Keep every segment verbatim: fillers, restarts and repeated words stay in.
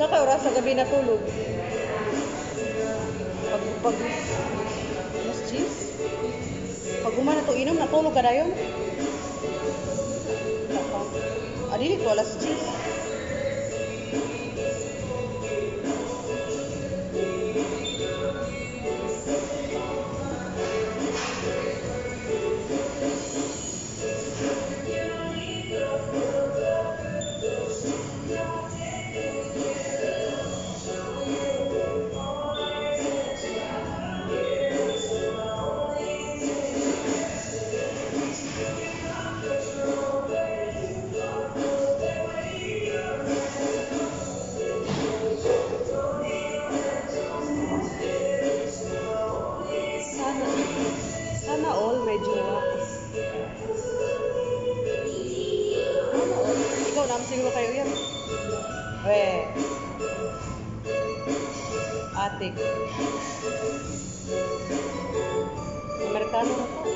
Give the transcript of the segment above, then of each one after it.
Sa ka oras sa gabi natulog? Pag pag mas cheese? Pag umana to inom natulog ka dayon? Adili ko alas cheese. Siguro kayo yan. Weh. Atik. Amerikano na to.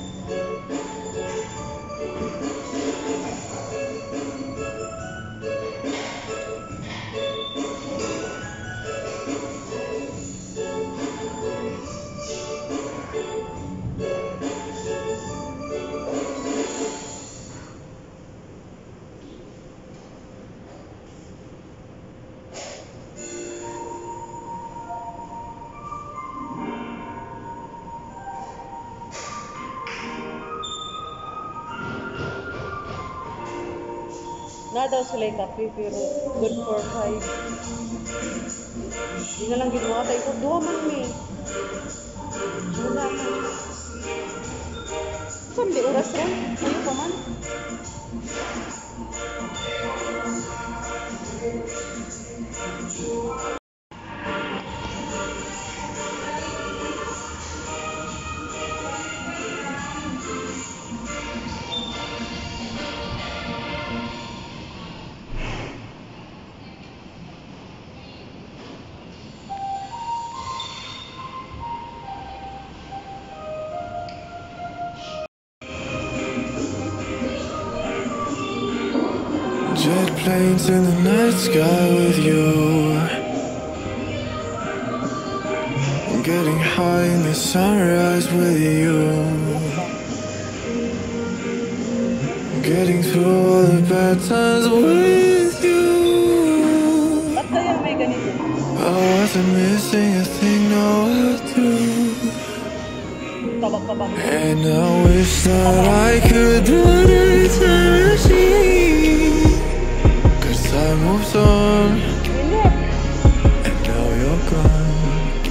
Na daw sila yung kape, pero good for five. Hindi na lang ginawa tayo. Ito, duha man mi. Wala ka. Saan di oras rin? Ano pa man? Jet planes in the night sky with you. I'm getting high in the sunrise with you. I'm getting through all the bad times with you. I wasn't missing a thing, no I do. And I wish that I could run a time machine. Time moves on, and now you're gone.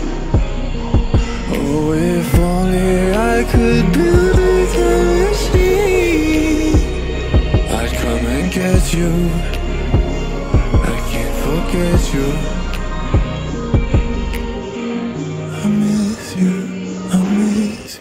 Oh, if only I could build a time machine, I'd come and get you. I can't forget you. I miss you, I miss you.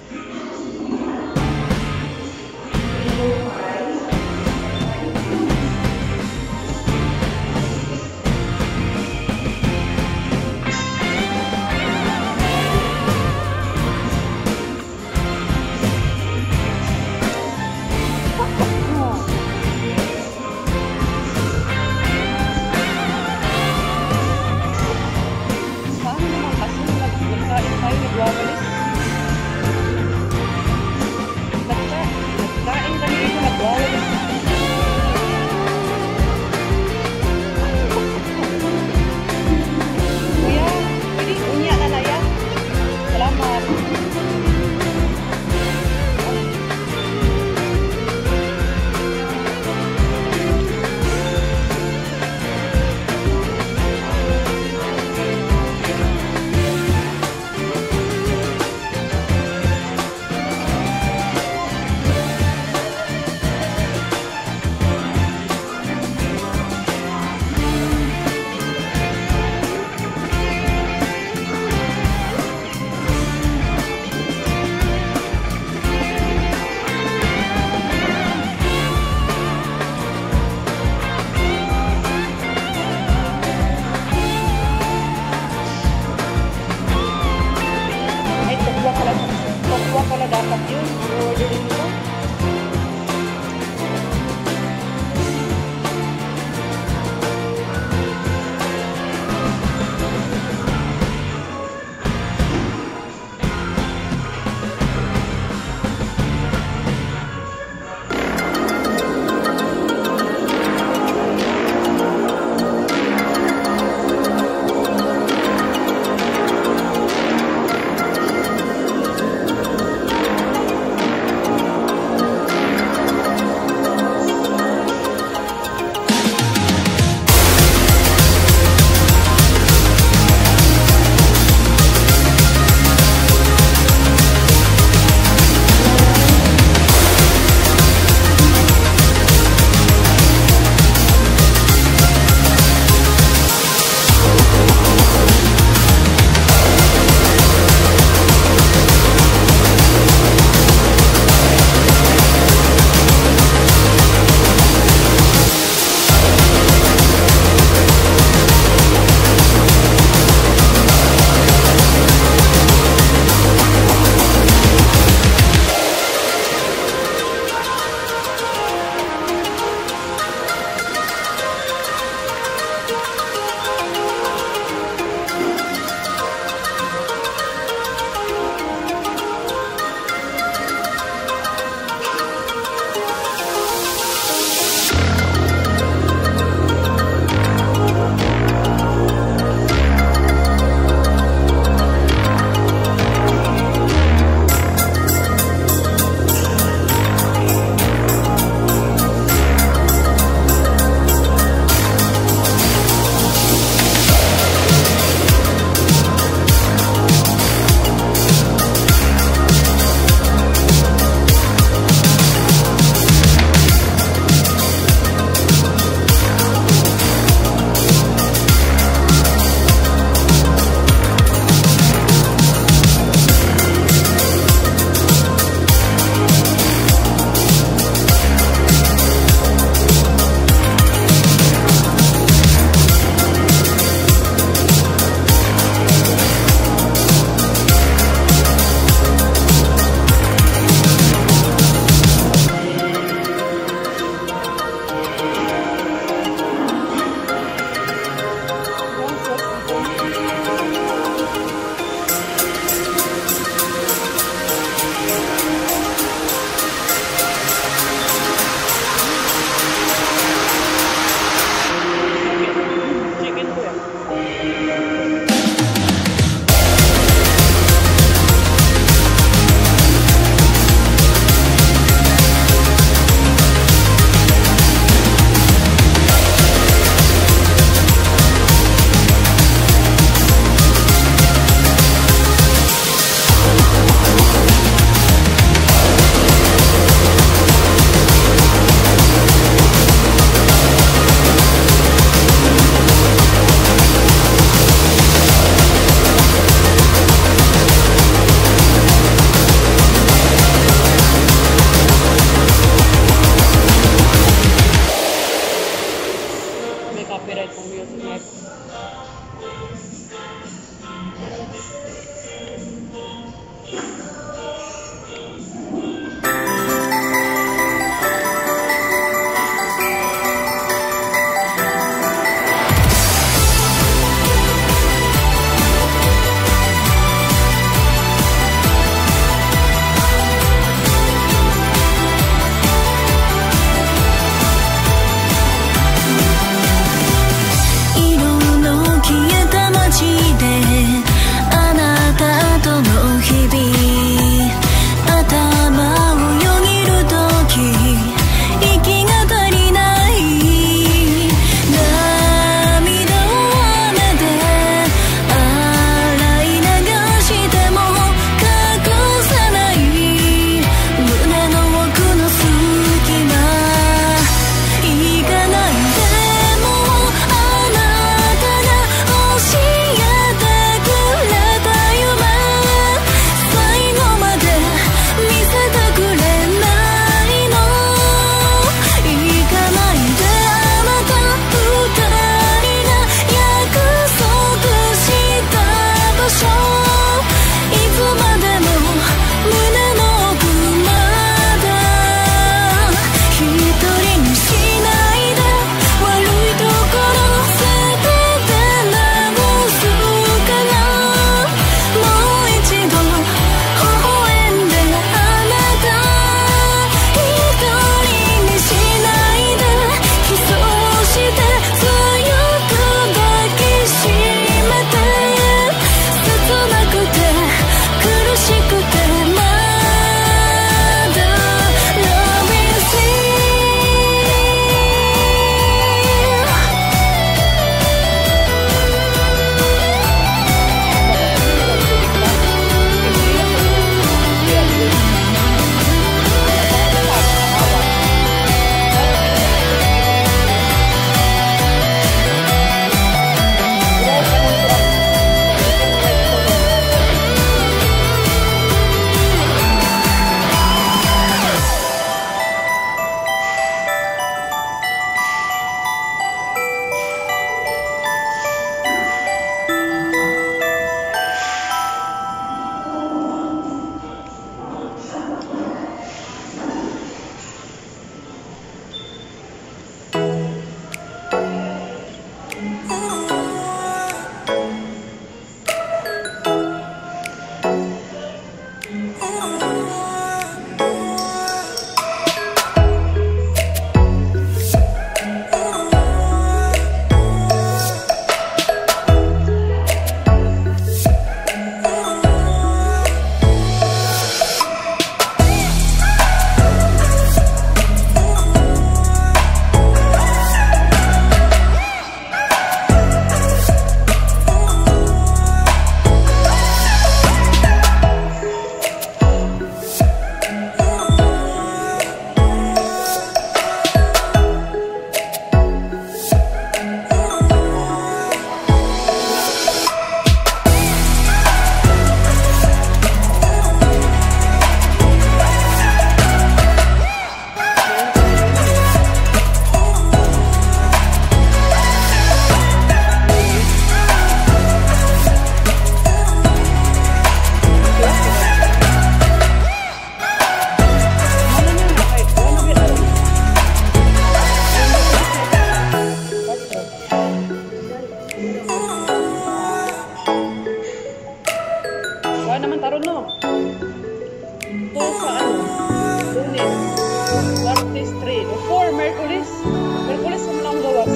two sa ano, Lunes, Martes three, o four, Merkulis. Merkulis mo na akong gawas.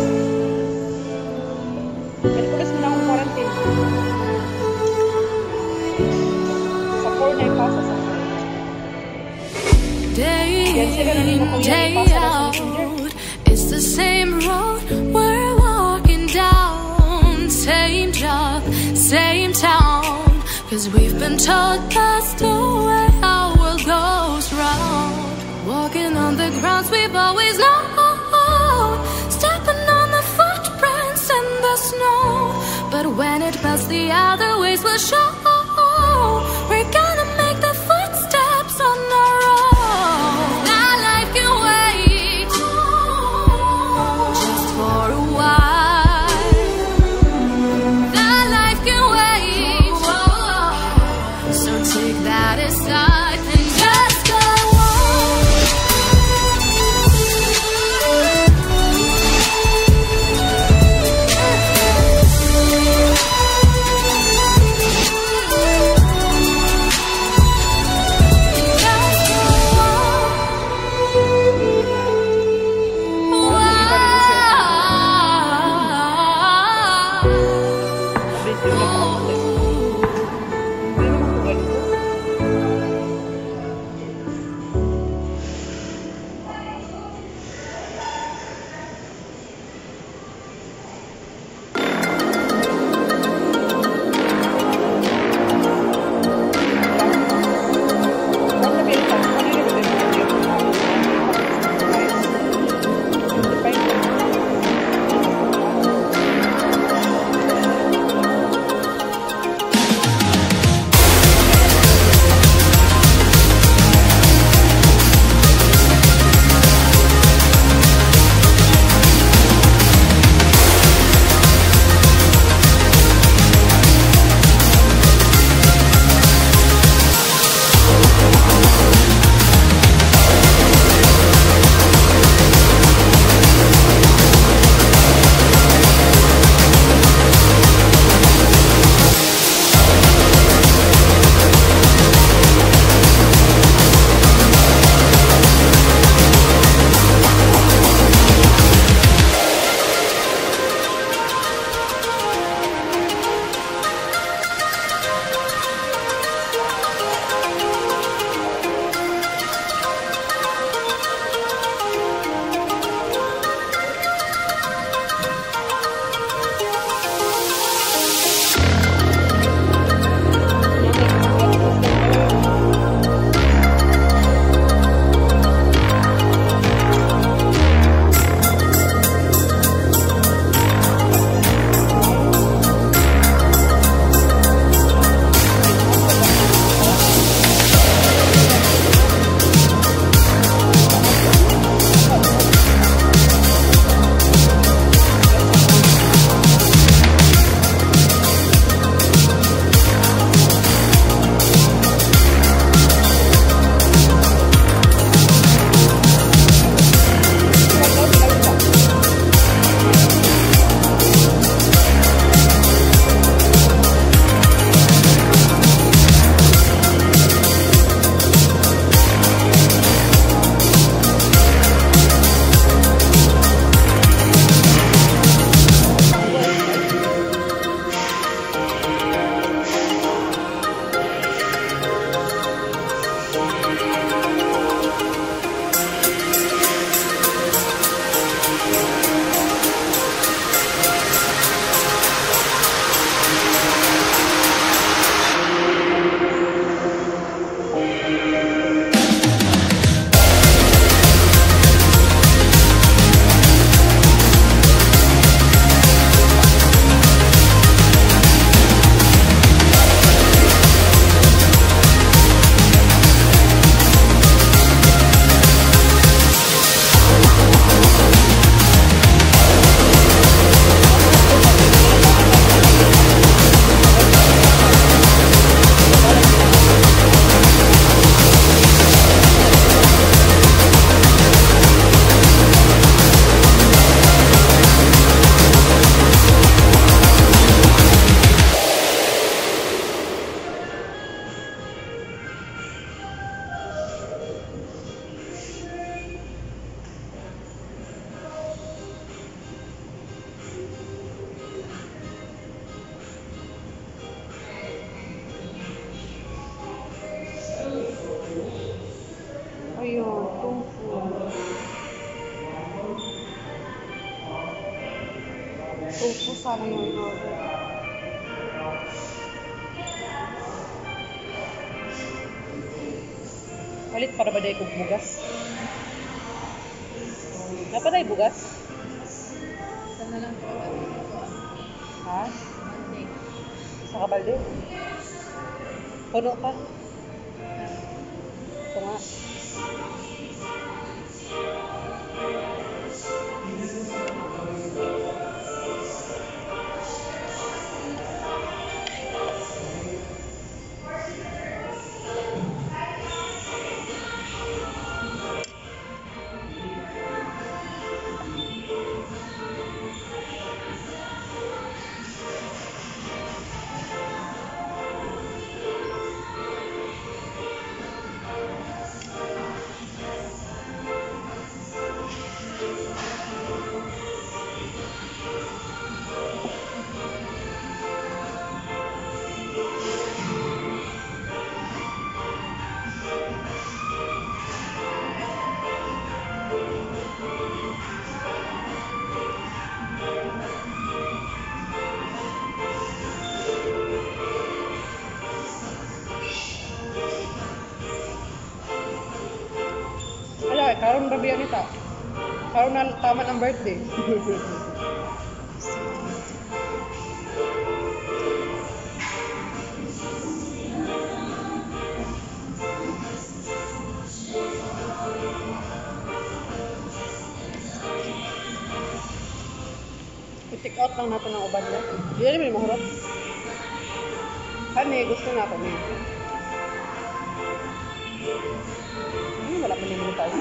Merkulis mo na akong quarantine. Sa four na ipasa sa four. Day in, day out, it's the same road we're walking down. Same job, same town, cause we've been told that's the way our world goes round. Walking on the grounds we've always known, stepping on the footprints in the snow. But when it melts, the other ways will show. We're gonna make the footsteps on our own. Now life can wait just for a while. Now life can wait, so take that aside and just go on. Ito sana yung in-order. Malit para ba dahil kong bugas? Napaday bugas? Sana lang po. Ha? Monday. Sa kabalde? Puno pa? Ito nga. Ala, karon ba biya nita? Karon na tama ng birthday. I-take out lang natin ang uban niya. Hindi na naman mahurot. Kani, gusto na ako niya. Ano, wala pa naman tayo.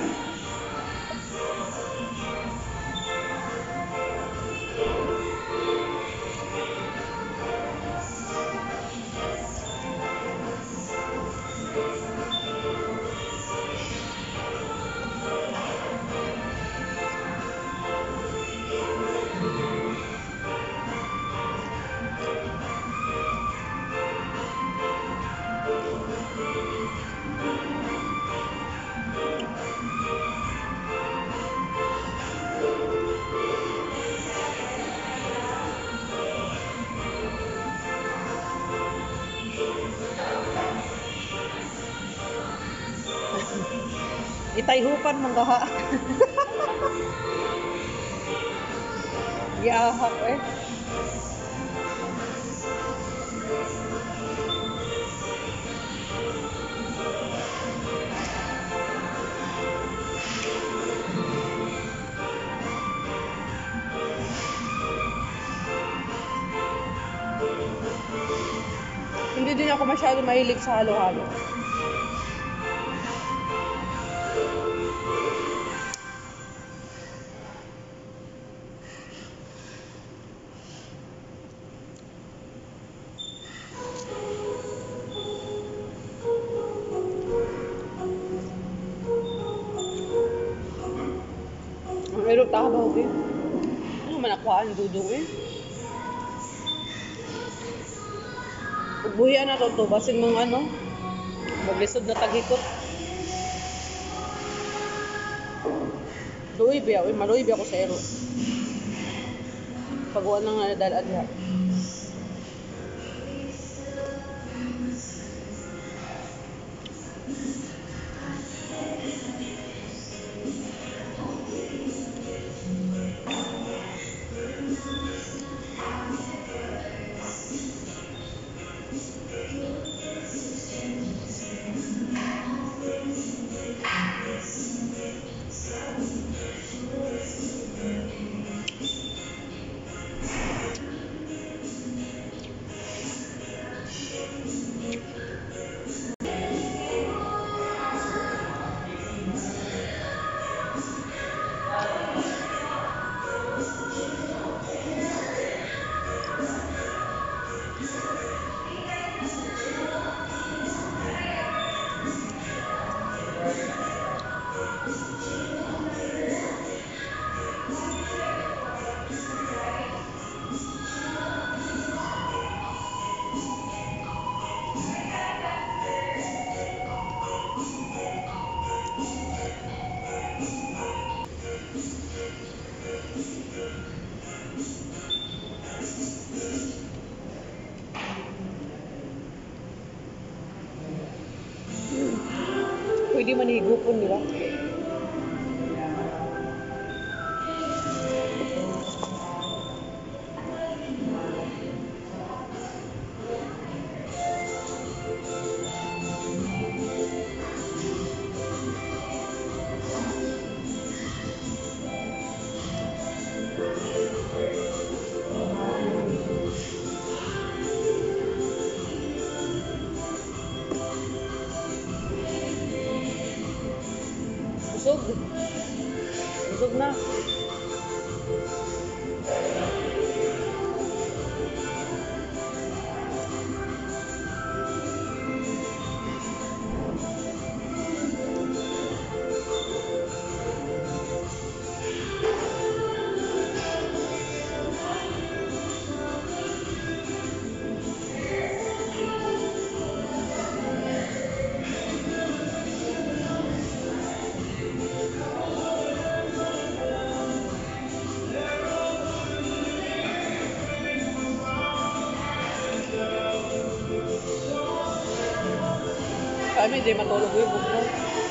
Itayhupan mong gaha. Yahak eh. Hindi din ako masyado mahilig sa halo-halo. Pero tahabaw eh. Ano man nakuhaan dudong eh. Buhian na to to. Basin mong ano. Maglisod na tagikot. Luwi biya. Uy, maluwi biya ko sa ero. Pagawaan lang na dalaan niya. Pwede man higupon, di ba? Busog. Busog na. Kami di matulog yung bukno.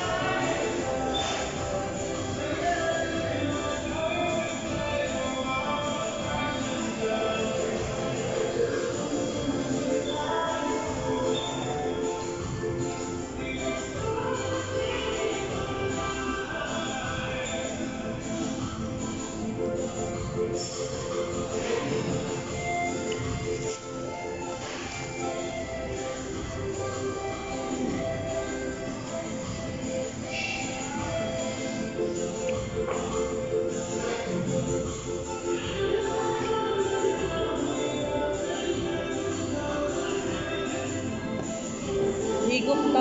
Higop ka.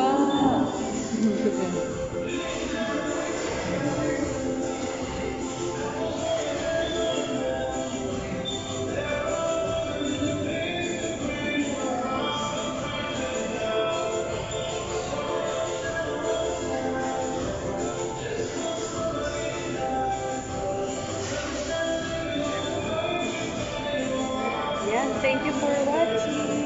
Yan, thank you for watching.